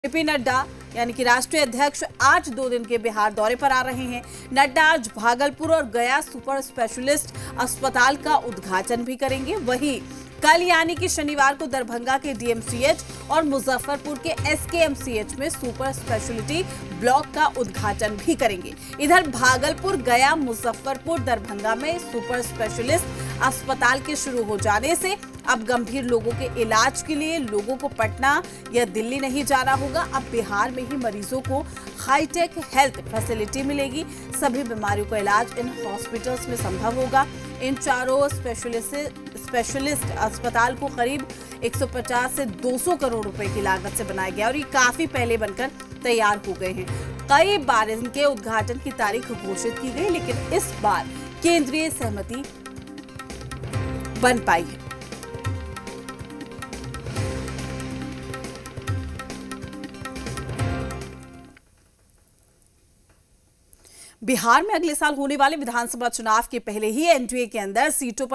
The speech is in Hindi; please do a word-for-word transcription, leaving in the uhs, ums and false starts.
जेपी नड्डा यानी कि राष्ट्रीय अध्यक्ष आज दो दिन के बिहार दौरे पर आ रहे हैं। नड्डा आज भागलपुर और गया सुपर स्पेशलिस्ट अस्पताल का उद्घाटन भी करेंगे। वहीं कल यानी कि शनिवार को दरभंगा के डीएमसीएच और मुजफ्फरपुर के एसकेएमसीएच में सुपर स्पेशलिटी ब्लॉक का उद्घाटन भी करेंगे। इधर भागलपुर, गया, मुजफ्फरपुर, दरभंगा में सुपर स्पेशलिस्ट अस्पताल के शुरू हो जाने से अब गंभीर लोगों के इलाज के लिए लोगों को पटना या दिल्ली नहीं जाना होगा। अब बिहार में ही मरीजों को हाईटेक हेल्थ फैसिलिटी मिलेगी। सभी बीमारियों का इलाज इन हॉस्पिटल्स में संभव होगा। इन चारों स्पेशलिस्ट स्पेशलिस्ट अस्पताल को करीब एक सौ पचास से दो सौ करोड़ रुपए की लागत से बनाया गया और ये काफी पहले बनकर तैयार हो गए हैं। कई बार इनके उद्घाटन की तारीख घोषित की गई, लेकिन इस बार केंद्रीय सहमति बन पाई है। बिहार में अगले साल होने वाले विधानसभा चुनाव के पहले ही एनडीए के अंदर सीटों पर